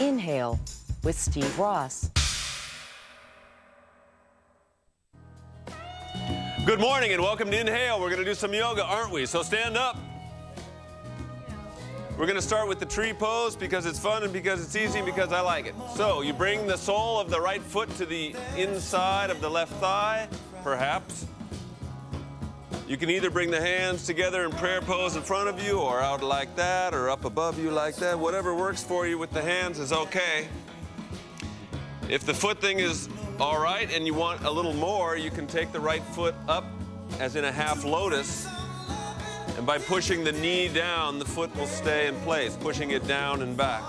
Inhale with Steve Ross. Good morning and welcome to Inhale. We're going to do some yoga, aren't we? So stand up. We're going to start with the tree pose because it's fun and because it's easy and because I like it. So you bring the sole of the right foot to the inside of the left thigh, perhaps. You can either bring the hands together in prayer pose in front of you or out like that or up above you like that. Whatever works for you with the hands is okay. If the foot thing is all right and you want a little more, you can take the right foot up as in a half lotus. And by pushing the knee down, the foot will stay in place, pushing it down and back.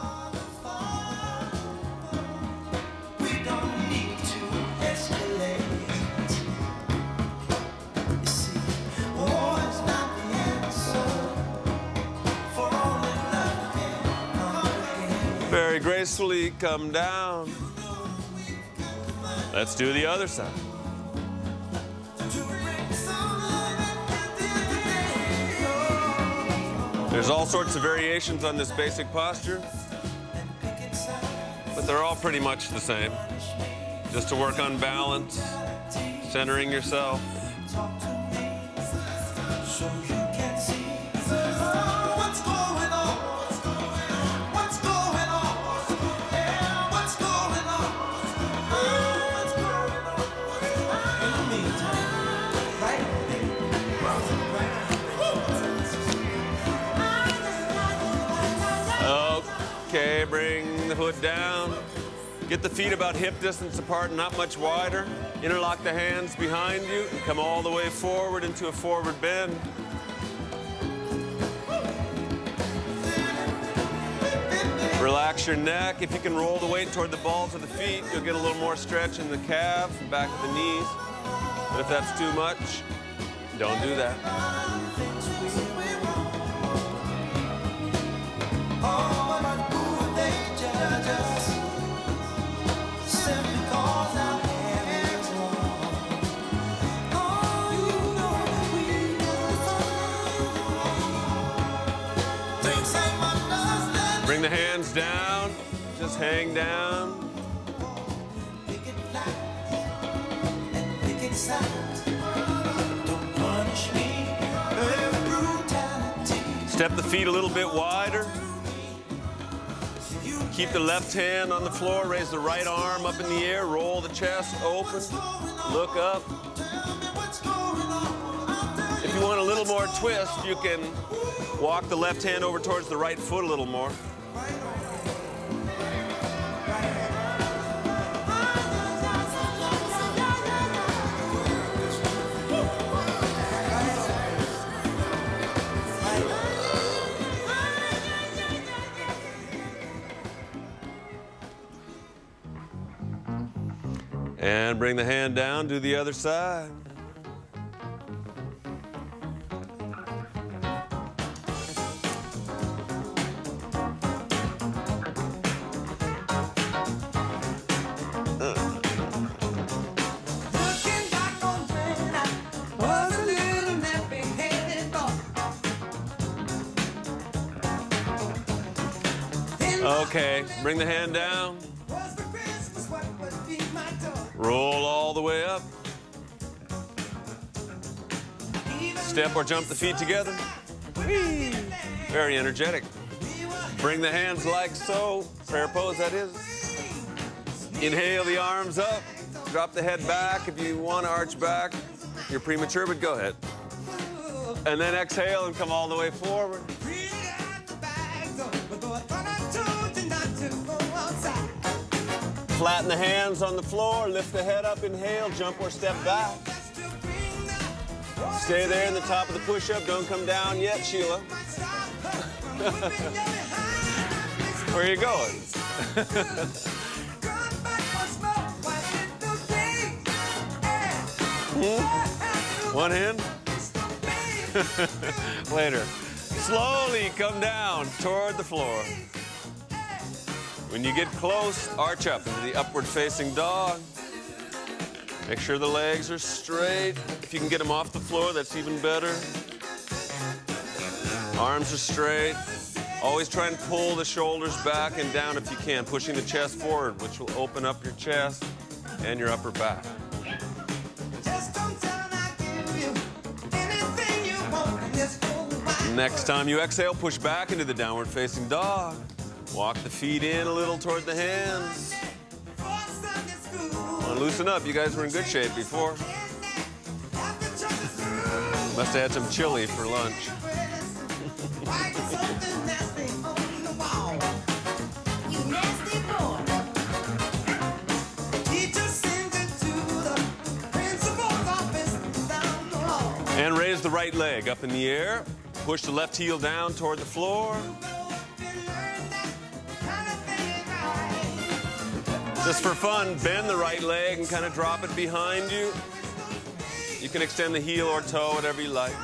Very gracefully come down. Let's do the other side. There's all sorts of variations on this basic posture, but they're all pretty much the same. Just to work on balance, centering yourself. Okay, bring the foot down. Get the feet about hip distance apart, not much wider. Interlock the hands behind you and come all the way forward into a forward bend. Relax your neck. If you can roll the weight toward the balls of the feet, you'll get a little more stretch in the calves and back of the knees. But if that's too much, don't do that. Bring the hands down, just hang down. Step the feet a little bit wider. Keep the left hand on the floor, raise the right arm up in the air, roll the chest open, look up. If you want a little more twist, you can walk the left hand over towards the right foot a little more. And bring the hand down, do the other side. Okay, bring the hand down. Roll all the way up. Step or jump the feet together. Whee! Very energetic. Bring the hands like so. Prayer pose, that is. Inhale the arms up. Drop the head back. If you want to arch back, you're premature, but go ahead. And then exhale and come all the way forward. Flatten the hands on the floor, lift the head up, inhale, jump or step back. Stay there in the top of the push-up, don't come down yet, Sheila. Where are you going? One hand? Later. Slowly come down toward the floor. When you get close, arch up into the upward facing dog. Make sure the legs are straight. If you can get them off the floor, that's even better. Arms are straight. Always try and pull the shoulders back and down if you can, pushing the chest forward, which will open up your chest and your upper back. Next time you exhale, push back into the downward facing dog. Walk the feet in a little toward the hands. Come on, loosen up. You guys were in good shape before. Must have had some chili for lunch. And raise the right leg up in the air. Push the left heel down toward the floor. Just for fun, bend the right leg and kind of drop it behind you. You can extend the heel or toe, whatever you like.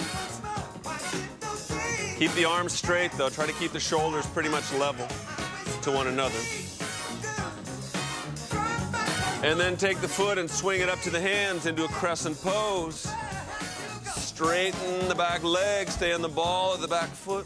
Keep the arms straight, though. Try to keep the shoulders pretty much level to one another. And then take the foot and swing it up to the hands into a crescent pose. Straighten the back leg, stay on the ball of the back foot.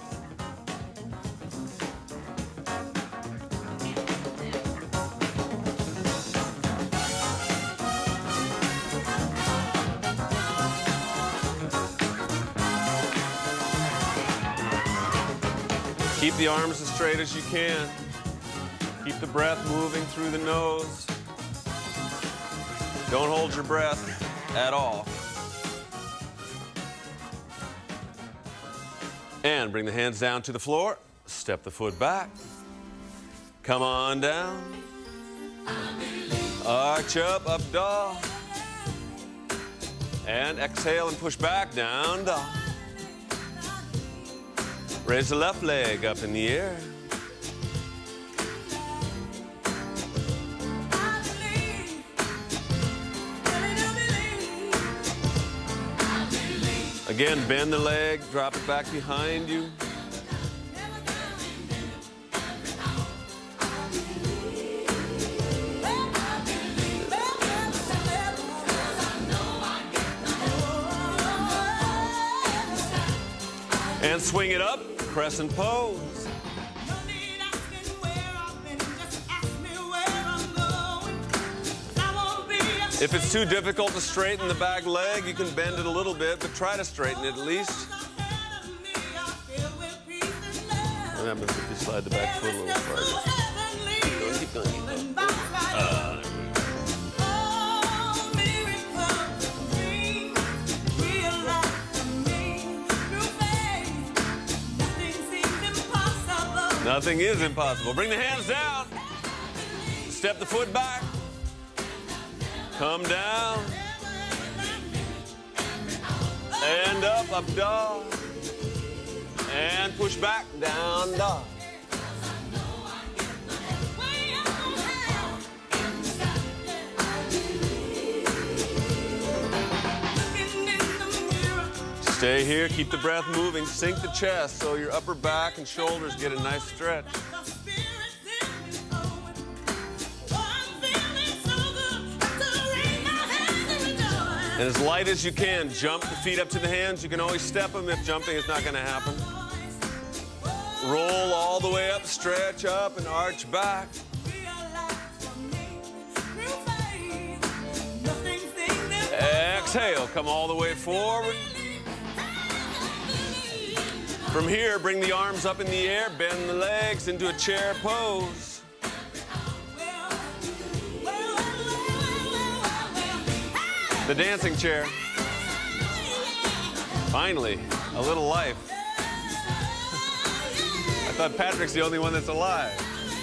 Keep the arms as straight as you can. Keep the breath moving through the nose. Don't hold your breath at all. And bring the hands down to the floor. Step the foot back. Come on down. Arch up, up dog. And exhale and push back, down dog. Raise the left leg up in the air. Again, bend the leg, drop it back behind you. And swing it up, crescent pose. If it's too difficult to straighten the back leg, you can bend it a little bit, but try to straighten it at least. What happens if you slide the back foot a little farther? Keep going, keep going, keep going. Nothing is impossible. Bring the hands down. Step the foot back. Come down. And up dog. And push back, down dog. Stay here, keep the breath moving, sink the chest so your upper back and shoulders get a nice stretch. And as light as you can, jump the feet up to the hands. You can always step them if jumping is not going to happen. Roll all the way up, stretch up and arch back. Exhale, come all the way forward. From here, bring the arms up in the air, bend the legs into a chair pose. The dancing chair. Finally, a little life. I thought Patrick's the only one that's alive.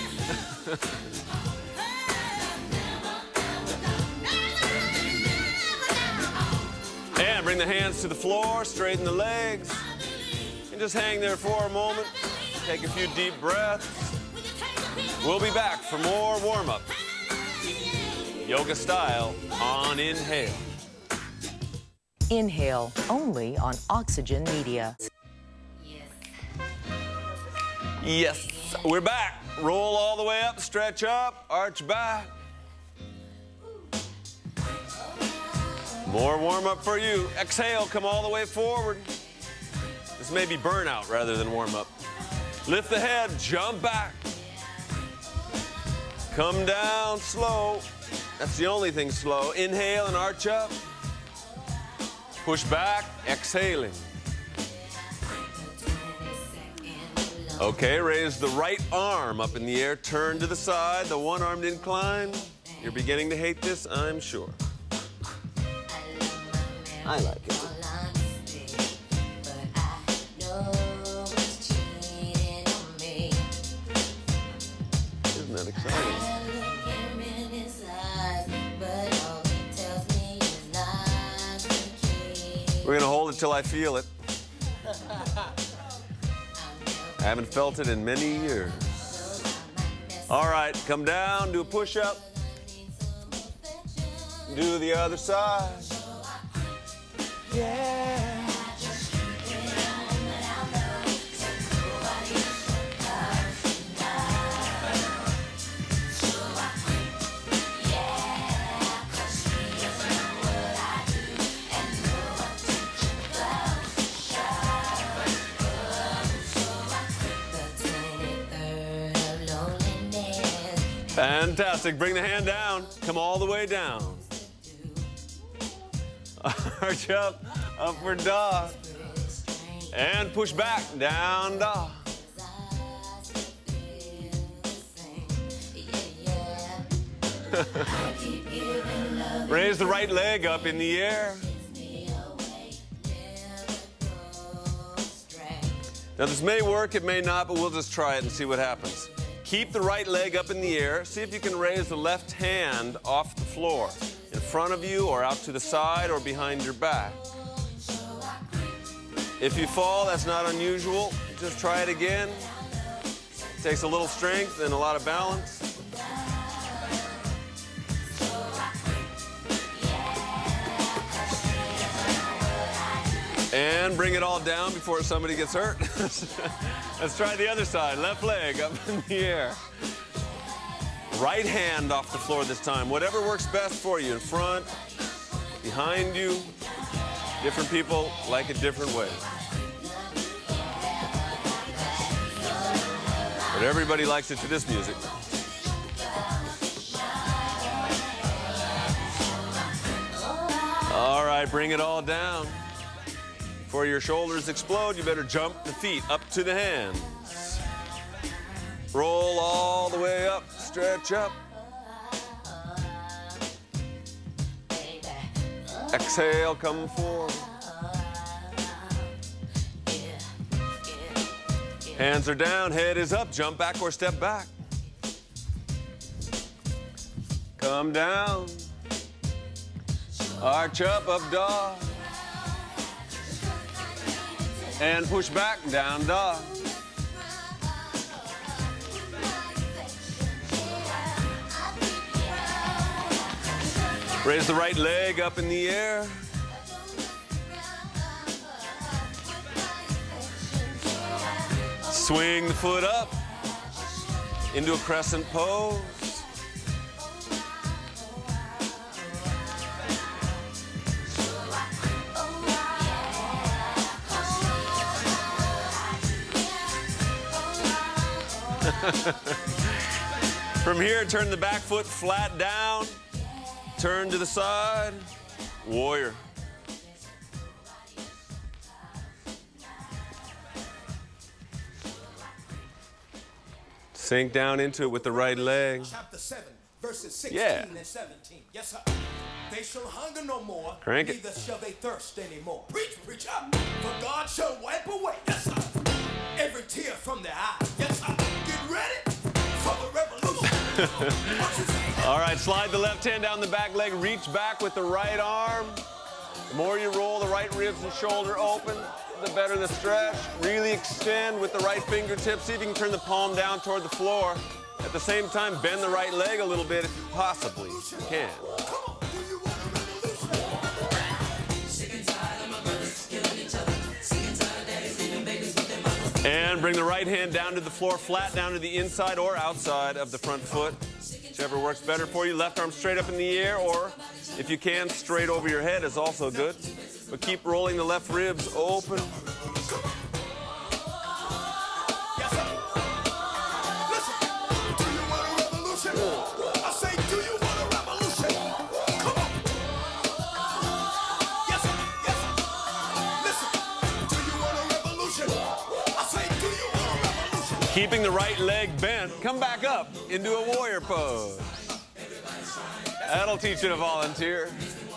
And bring the hands to the floor, straighten the legs. Just hang there for a moment. Take a few deep breaths. We'll be back for more warm-up. Yoga style on Inhale. Inhale, only on Oxygen Media. Yes, we're back. Roll all the way up, stretch up, arch back. More warm-up for you. Exhale, come all the way forward. This may be burnout rather than warm-up. Lift the head, jump back. Come down slow. That's the only thing slow. Inhale and arch up. Push back, exhaling. Okay, raise the right arm up in the air, turn to the side, the one-armed incline. You're beginning to hate this, I'm sure. I like it. Isn't that exciting? We're gonna hold it till I feel it. I haven't felt it in many years. All right, come down, do a push-up. Do the other side. Yeah. Fantastic. Bring the hand down. Come all the way down. Arch up, upward dog. And push back, down dog. Raise the right leg up in the air. Now this may work, it may not, but we'll just try it and see what happens. Keep the right leg up in the air. See if you can raise the left hand off the floor, in front of you or out to the side or behind your back. If you fall, that's not unusual. Just try it again. It takes a little strength and a lot of balance. And bring it all down before somebody gets hurt. Let's try the other side. Left leg up in the air. Right hand off the floor this time. Whatever works best for you. In front, behind you. Different people like it different ways. But everybody likes it to this music. All right, bring it all down. Before your shoulders explode, you better jump the feet up to the hands. Roll all the way up, stretch up. Exhale, come forward. Hands are down, head is up, jump back or step back. Come down. Arch up, up dog. And push back, down dog. Raise the right leg up in the air. Swing the foot up into a crescent pose. From here, turn the back foot flat down. Turn to the side. Warrior. Sink down into it with the right leg. Chapter 7, verses 16 and 17. Yes, sir. They shall hunger no more, Crank it. neither shall they thirst anymore. Preach, preacher. For God shall wipe away, yes, sir, every tear from their eye. Yes, sir. Get ready for the revolution. All right, slide the left hand down the back leg. Reach back with the right arm. The more you roll the right ribs and shoulder open, the better the stretch. Really extend with the right fingertips. See if you can turn the palm down toward the floor. At the same time, bend the right leg a little bit if you possibly can. And bring the right hand down to the floor, flat down to the inside or outside of the front foot. Whichever works better for you. Left arm straight up in the air, or if you can, straight over your head is also good. But keep rolling the left ribs open. Keeping the right leg bent, come back up into a warrior pose. That'll teach you to volunteer.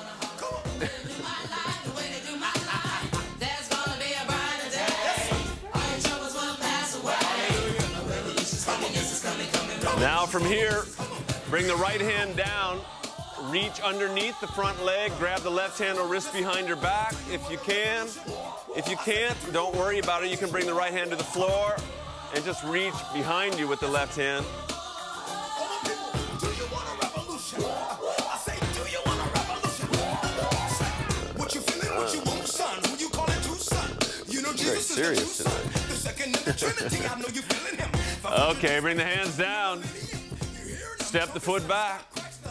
Now from here, bring the right hand down, reach underneath the front leg, grab the left hand or wrist behind your back if you can. If you can't, don't worry about it. You can bring the right hand to the floor and just reach behind you with the left hand. Very serious tonight. Okay, bring the hands down. Step the foot back.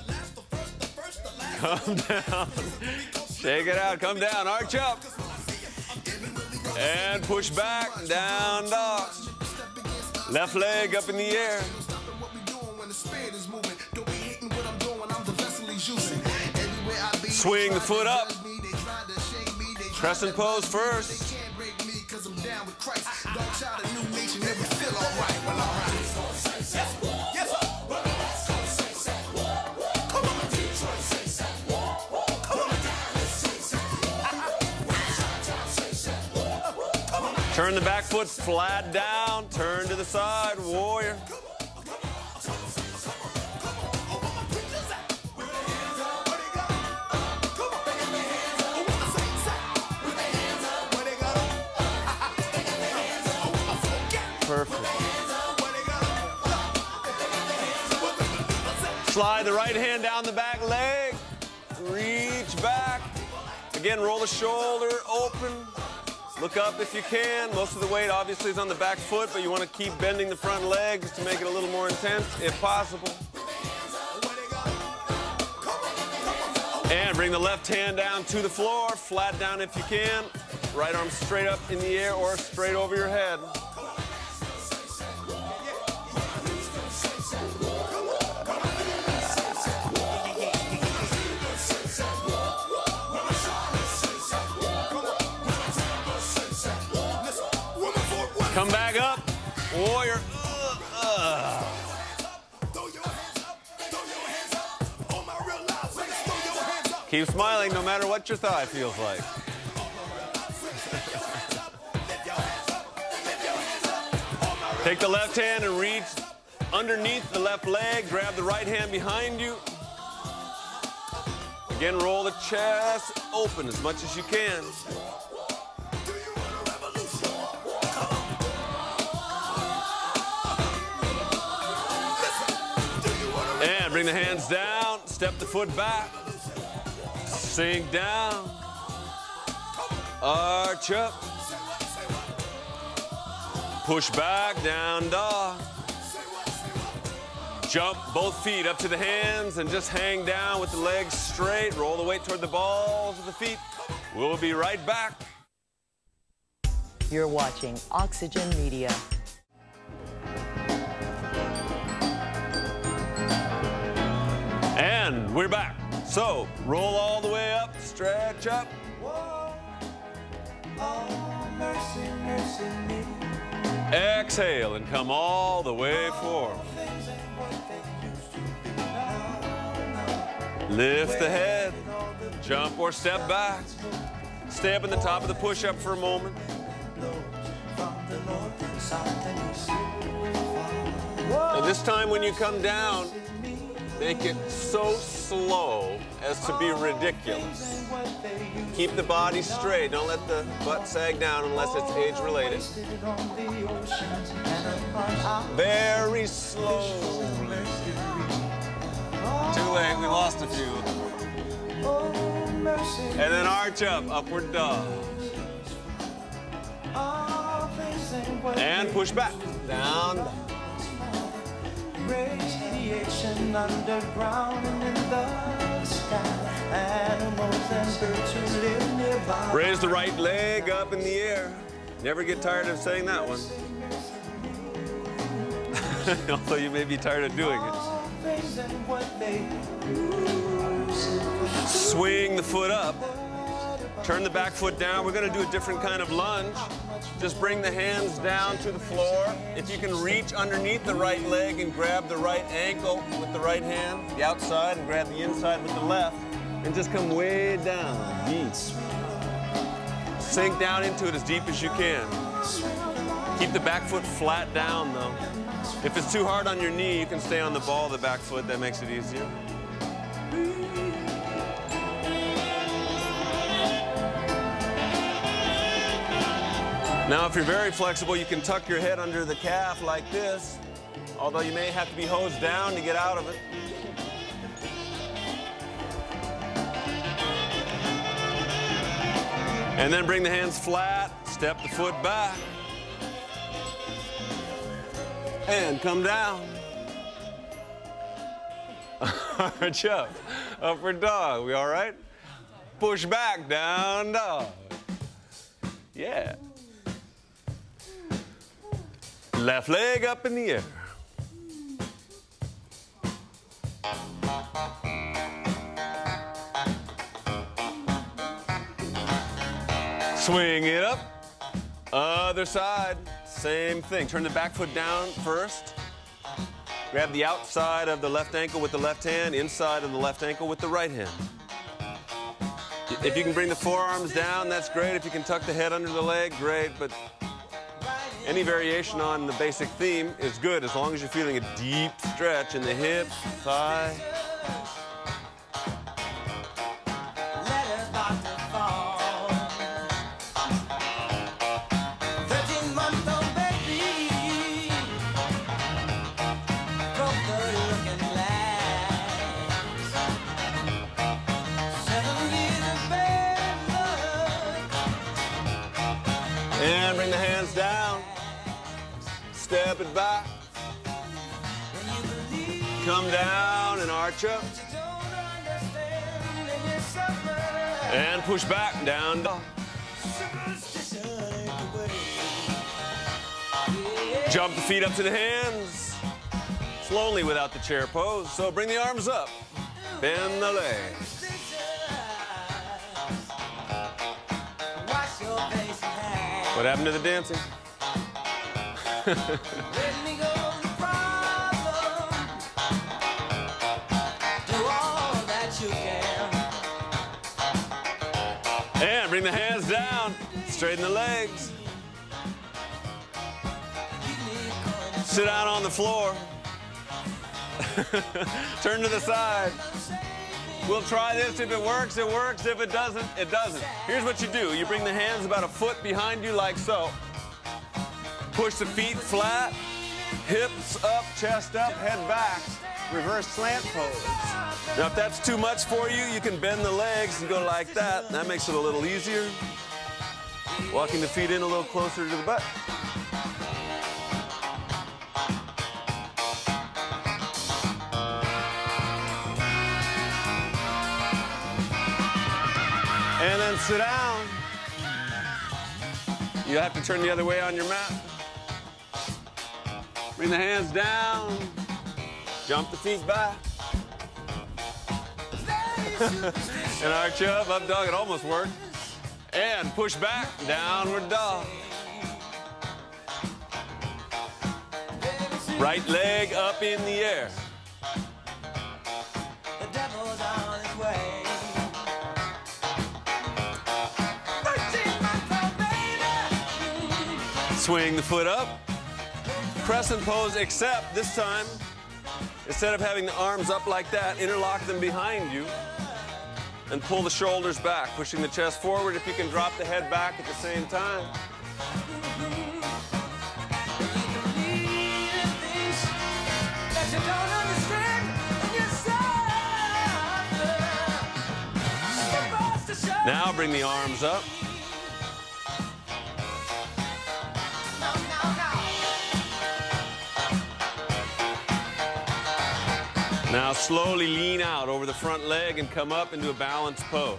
Come down. Shake it out. Come down. Arch up. And push back. Down dog. Left leg up in the air. Swing the foot up. Crescent pose first. Turn the back foot flat down, turn to the side, warrior. Perfect. Slide the right hand down the back leg, reach back. Again, roll the shoulder open. Look up if you can. Most of the weight obviously is on the back foot, but you want to keep bending the front leg just to make it a little more intense if possible. And bring the left hand down to the floor, flat down if you can. Right arm straight up in the air or straight over your head. Come back up, warrior. Keep smiling no matter what your thigh feels like. Take the left hand and reach underneath the left leg. Grab the right hand behind you. Again, roll the chest open as much as you can. And bring the hands down, step the foot back, sink down, arch up, push back, down dog. Jump both feet up to the hands and just hang down with the legs straight. Roll the weight toward the balls of the feet. We'll be right back. You're watching Oxygen Media. And we're back. So, roll all the way up, stretch up. Exhale and come all the way forward. Lift the head, jump or step back. Stay up in the top of the push-up for a moment. Now this time when you come down, make it so slow as to be ridiculous. Keep the body straight. Don't let the butt sag down unless it's age-related. Very slow. Too late, we lost a few. And then arch up, upward dog. And push back, down dog. Radiation underground and in the sky. Animals and birds who live nearby. Raise the right leg up in the air. Never get tired of saying that one. Although you may be tired of doing it. Swing the foot up. Turn the back foot down. We're going to do a different kind of lunge. just bring the hands down to the floor. If you can reach underneath the right leg and grab the right ankle with the right hand, the outside, and grab the inside with the left, and just come way down, deep. Sink down into it as deep as you can. Keep the back foot flat down, though. If it's too hard on your knee, you can stay on the ball of the back foot. That makes it easier. Now, if you're very flexible, you can tuck your head under the calf like this, although you may have to be hosed down to get out of it. And then bring the hands flat, step the foot back, and come down. Arch up, upward dog. We all right? Push back, down dog. Yeah. Left leg up in the air. Swing it up. Other side, same thing. Turn the back foot down first. Grab the outside of the left ankle with the left hand, inside of the left ankle with the right hand. If you can bring the forearms down, that's great. If you can tuck the head under the leg, great. But any variation on the basic theme is good as long as you're feeling a deep stretch in the hips, thigh. And bring the hands down. Step it back. Come down and arch up. And push back, down dog. Jump the feet up to the hands. Slowly without the chair pose. So bring the arms up. Bend the legs. What happened to the dancing? And bring the hands down. Straighten the legs. Sit down on the floor. Turn to the side. We'll try this. If it works, it works. If it doesn't, it doesn't. Here's what you do. You bring the hands about a foot behind you like so. Push the feet flat, hips up, chest up, head back. Reverse slant pose. Now, if that's too much for you, you can bend the legs and go like that. That makes it a little easier. Walking the feet in a little closer to the butt. And then sit down. You have to turn the other way on your mat. Bring the hands down. Jump the feet back. And arch up, up dog. It almost worked. And push back, downward dog. Right leg up in the air. The devil's on his way. Swing the foot up. Crescent pose, except this time, instead of having the arms up like that, interlock them behind you and pull the shoulders back, pushing the chest forward. If you can drop the head back at the same time. Now bring the arms up. Now slowly lean out over the front leg and come up into a balanced pose.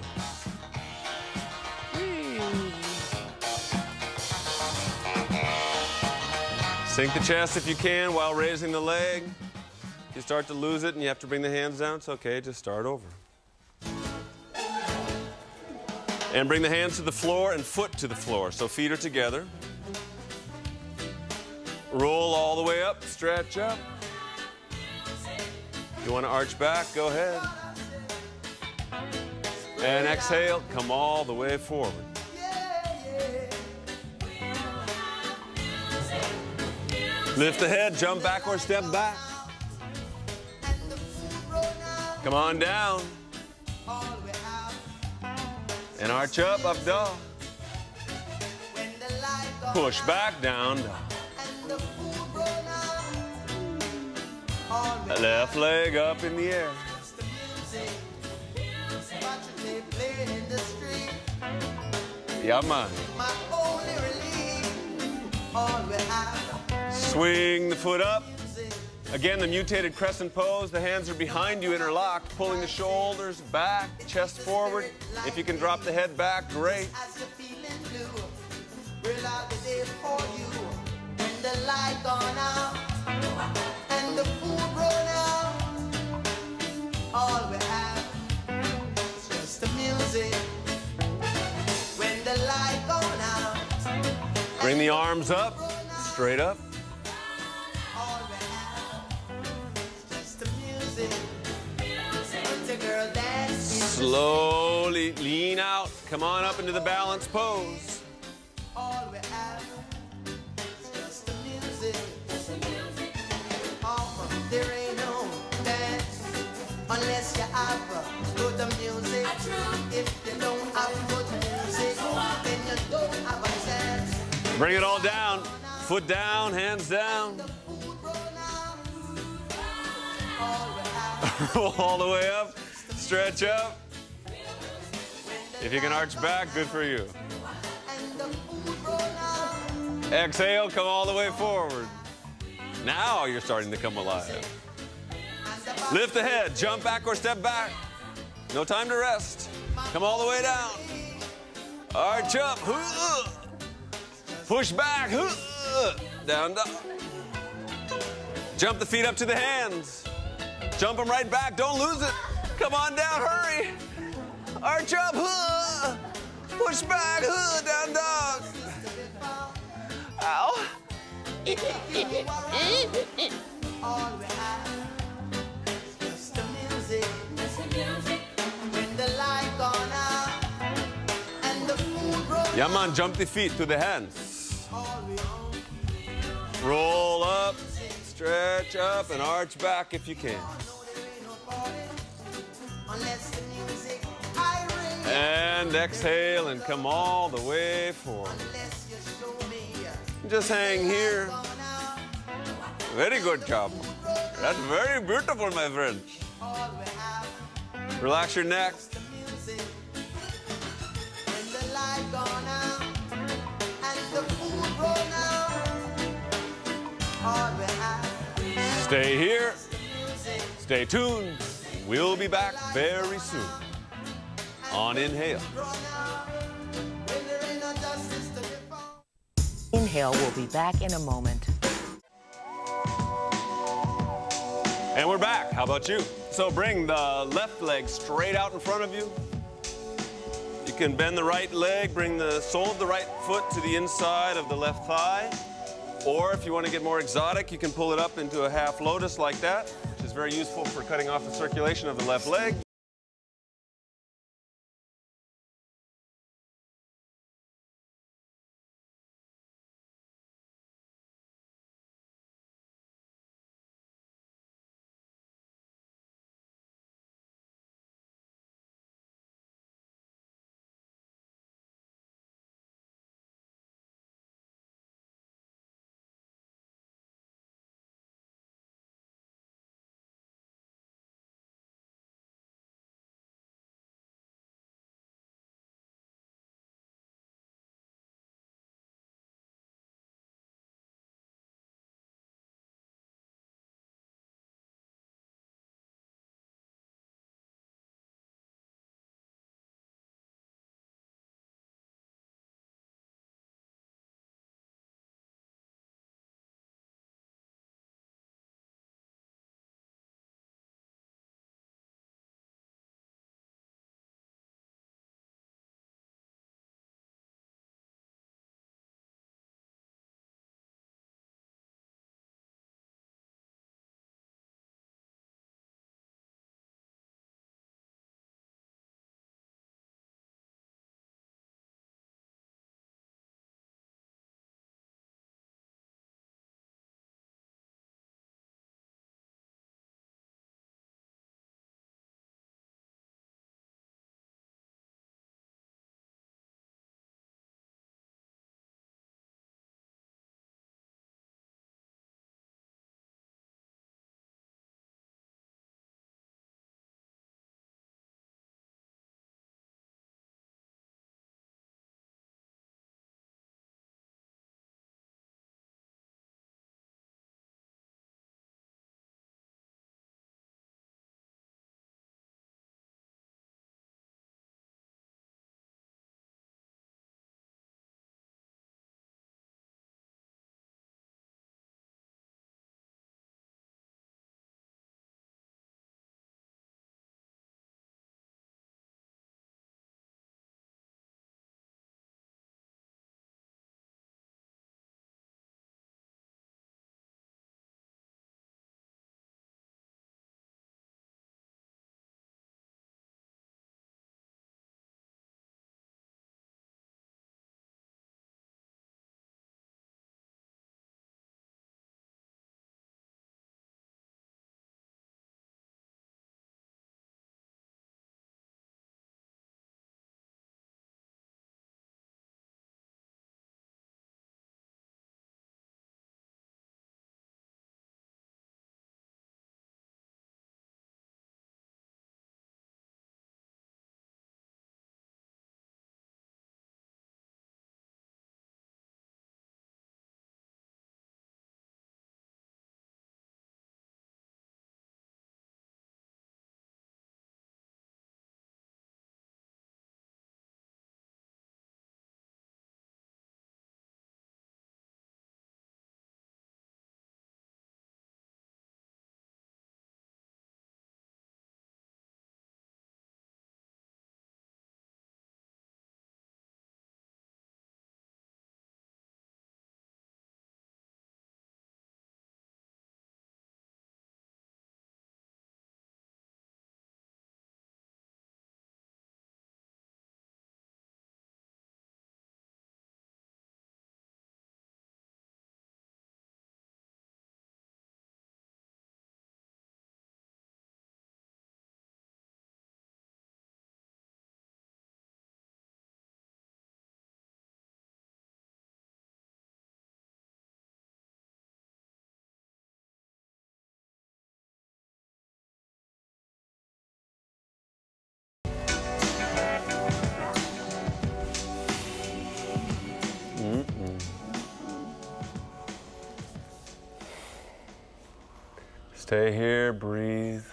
Sink the chest if you can while raising the leg. If you start to lose it and you have to bring the hands down, it's okay, just start over. And bring the hands to the floor and foot to the floor. So feet are together. Roll all the way up, stretch up. You want to arch back, go ahead. And exhale, come all the way forward. Lift the head, jump back or step back. Come on down. And arch up, up dog. Push back, down dog. Left leg up in the air. Yeah, man. Swing the foot up. Again, the mutated crescent pose. The hands are behind you, interlocked, pulling the shoulders back, chest forward. If you can drop the head back, great. And the food run out. All we have is just the music. When the light gone out. Bring the arms up, straight up. All we have is just the music. When the girl dances. Slowly lean out. Come on up into the balance pose. All we have is just the music. There ain't no dance unless you have good music. If you don't have good music, then you don't have a chance. Bring it all down. Foot down, hands down. Roll all the way up. Stretch up. If you can arch back, good for you. Exhale, come all the way forward. Now you're starting to come alive. Lift the head, jump back or step back. No time to rest. Come all the way down. Arch up. Push back. Down, down. Jump the feet up to the hands. Jump them right back. Don't lose it. Come on down. Hurry. Arch up. Push back. Down dog. Ow. All we have is just the music. When the light gone out and the food run Yeah, man, jump the feet to the hands. all we own. Roll up, stretch up, and arch back if you can. No, there ain't no party unless the music I ring. And exhale and come all the way forward. Unless you show me Just hang here. gone out. Very good job. That's very beautiful, my friend. All we have Relax your neck. is the music. When the light gone out and the food run out. All we have Stay here. is the music. Stay tuned. We'll be back very soon on Inhale. Run out. When there ain't no justice to be found. Inhale will be back in a moment. And we're back. How about you? So bring the left leg straight out in front of you. You can bend the right leg, bring the sole of the right foot to the inside of the left thigh. Or if you want to get more exotic, you can pull it up into a half lotus like that, which is very useful for cutting off the circulation of the left leg. Stay here, breathe.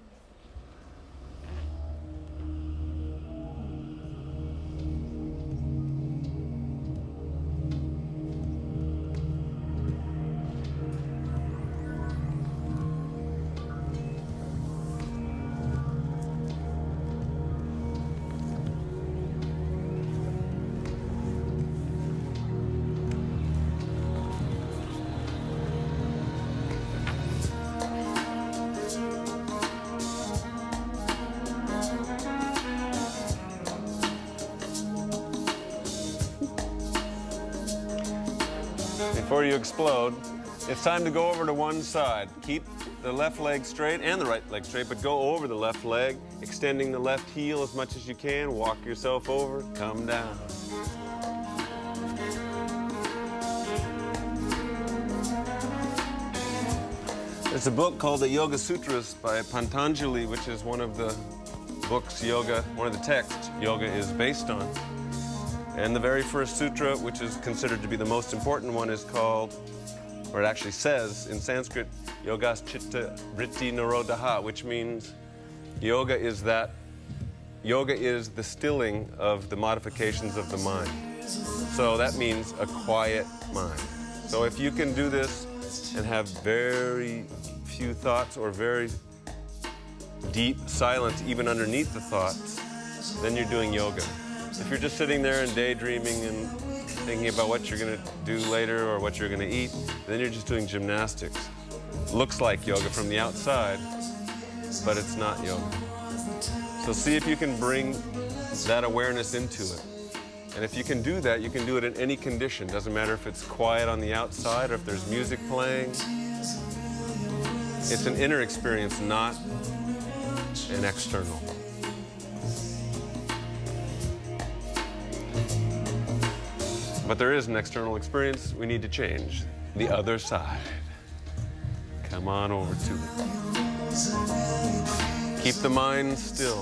Before you explode, it's time to go over to one side. Keep the left leg straight and the right leg straight, but go over the left leg, extending the left heel as much as you can. Walk yourself over, come down. There's a book called the Yoga Sutras by Patanjali, which is one of the books yoga, one of the texts yoga is based on. And the very first sutra, which is considered to be the most important one, is called, or it actually says in Sanskrit, Yogas Chitta Vritti Nirodha, which means yoga is the stilling of the modifications of the mind. So that means a quiet mind. So if you can do this and have very few thoughts or very deep silence even underneath the thoughts, then you're doing yoga. If you're just sitting there and daydreaming and thinking about what you're going to do later or what you're going to eat, then you're just doing gymnastics. Looks like yoga from the outside, but it's not yoga. So see if you can bring that awareness into it. And if you can do that, you can do it in any condition. Doesn't matter if it's quiet on the outside or if there's music playing. It's an inner experience, not an external. But there is an external experience we need to change. The other side. Come on over to it. Keep the mind still.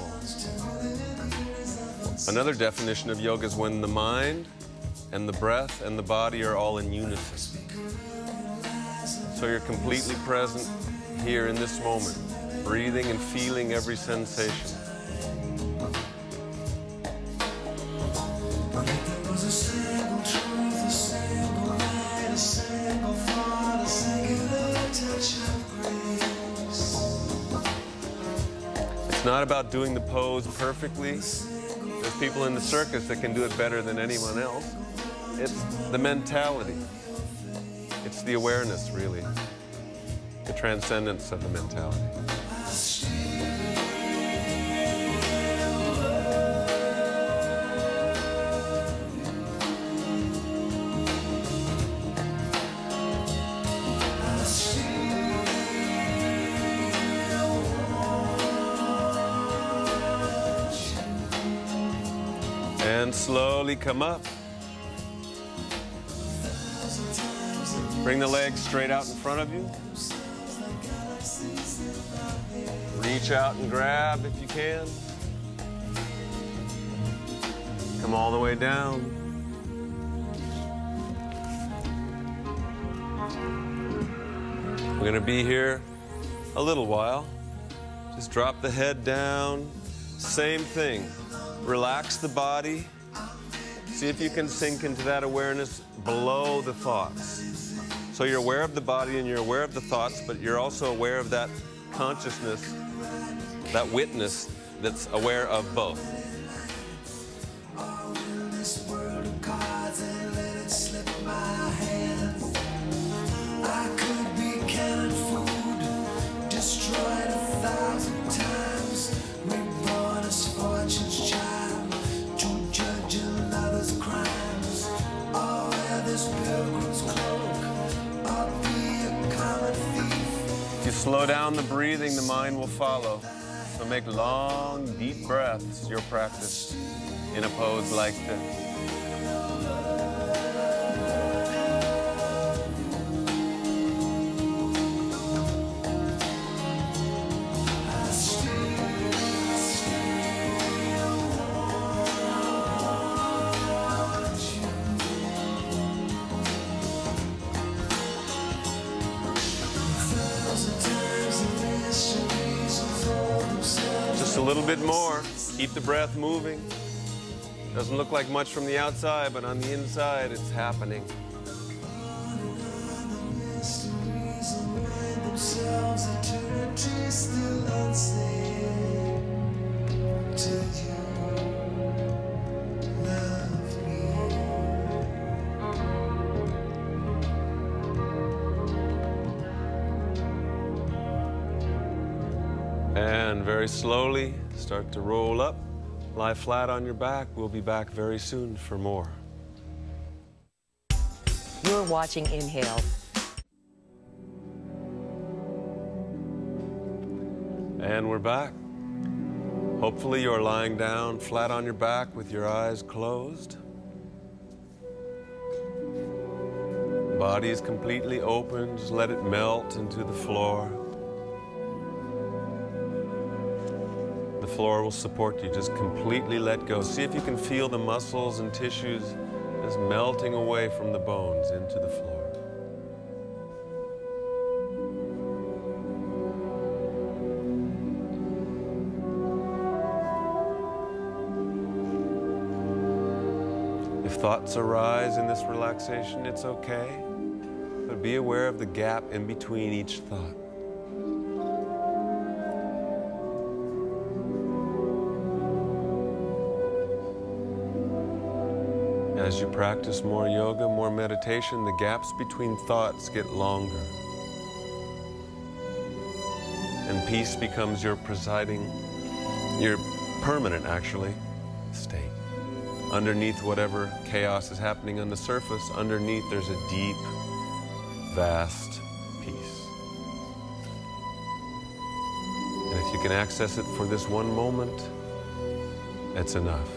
Another definition of yoga is when the mind and the breath and the body are all in unison. So you're completely present here in this moment, breathing and feeling every sensation. It's not about doing the pose perfectly. There's people in the circus that can do it better than anyone else. It's the mentality. It's the awareness, really. The transcendence of the mentality. And slowly come up. Bring the legs straight out in front of you. Reach out and grab if you can. Come all the way down. We're going to be here a little while. Just drop the head down. Same thing. Relax the body. See if you can sink into that awareness below the thoughts. So you're aware of the body and you're aware of the thoughts, but you're also aware of that consciousness, that witness that's aware of both. If you slow down the breathing, the mind will follow. So make long, deep breaths your practice in a pose like this. Times little bit more. Keep the breath moving. Doesn't look like much from the outside, but on the inside, it's happening. And very slowly, start to roll up. Lie flat on your back. We'll be back very soon for more. You're watching Inhale. And we're back. Hopefully you're lying down flat on your back with your eyes closed. Body is completely open. Just let it melt into the floor. The floor will support you. Just completely let go. See if you can feel the muscles and tissues just melting away from the bones into the floor. If thoughts arise in this relaxation, it's okay. But be aware of the gap in between each thought. As you practice more yoga, more meditation, the gaps between thoughts get longer. And peace becomes your permanent, actually, state. Underneath whatever chaos is happening on the surface, underneath there's a deep, vast peace. And if you can access it for this one moment, that's enough.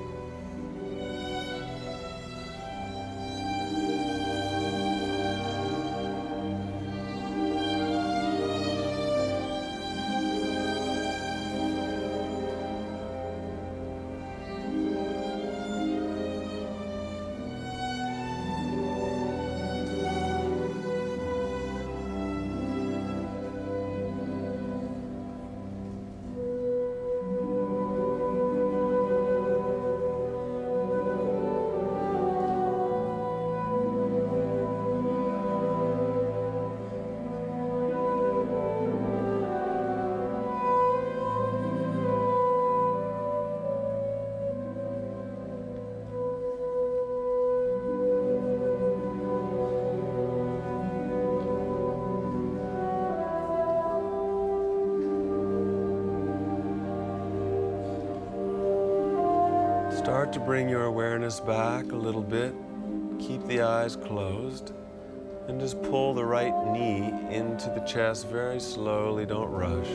Start to bring your awareness back a little bit. Keep the eyes closed. And just pull the right knee into the chest very slowly. Don't rush.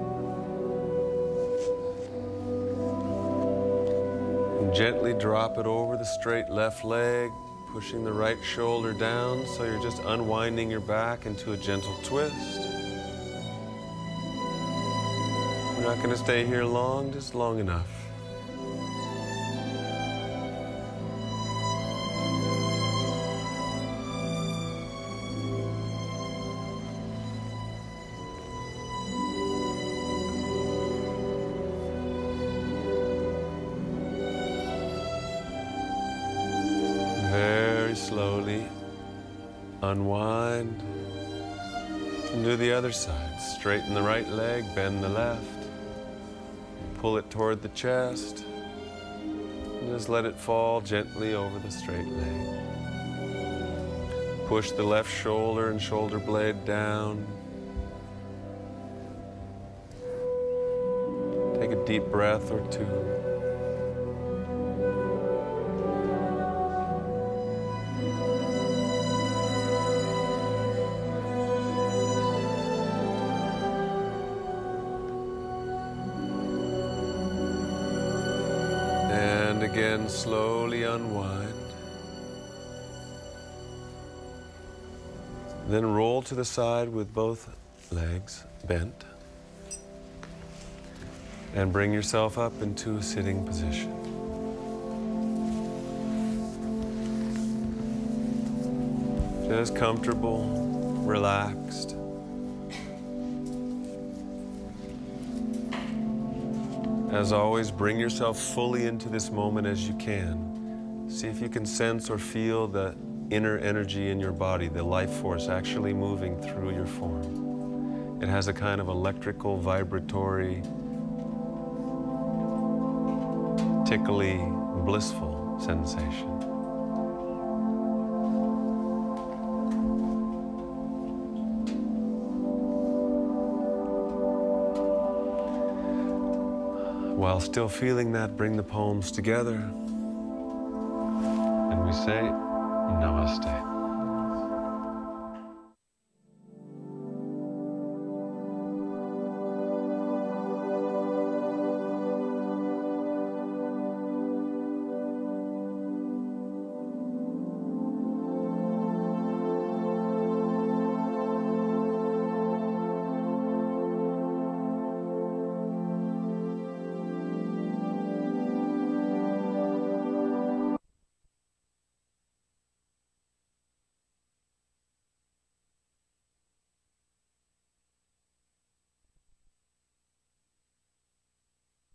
And gently drop it over the straight left leg, pushing the right shoulder down so you're just unwinding your back into a gentle twist. We're not going to stay here long, just long enough. Very slowly unwind and do the other side. Straighten the right leg, bend the left, pull it toward the chest, and just let it fall gently over the straight leg. Push the left shoulder and shoulder blade down. Take a deep breath or two. And again, slowly unwind. Then roll to the side with both legs bent. And bring yourself up into a sitting position. Just comfortable, relaxed. As always, bring yourself fully into this moment as you can. See if you can sense or feel the inner energy in your body, the life force actually moving through your form. It has a kind of electrical, vibratory, tickly, blissful sensation. While still feeling that, bring the palms together, and we say Namaste.